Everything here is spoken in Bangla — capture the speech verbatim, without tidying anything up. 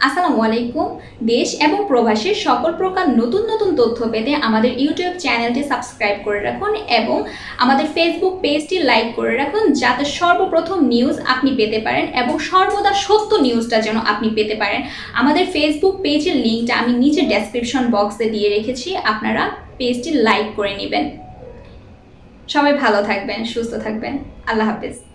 আসসালামু আলাইকুম। দেশ এবং প্রবাসের সকল প্রকার নতুন নতুন তথ্য পেতে আমাদের ইউটিউব চ্যানেলটি সাবস্ক্রাইব করে রাখুন এবং আমাদের ফেসবুক পেজটি লাইক করে রাখুন, যাতে সর্বপ্রথম নিউজ আপনি পেতে পারেন এবং সর্বদা সত্য নিউজটা যেন আপনি পেতে পারেন। আমাদের ফেসবুক পেজের লিঙ্কটা আমি নিচে ডেসক্রিপশন বক্সে দিয়ে রেখেছি, আপনারা পেজটি লাইক করে নেবেন। সবাই ভালো থাকবেন, সুস্থ থাকবেন। আল্লাহ হাফেজ।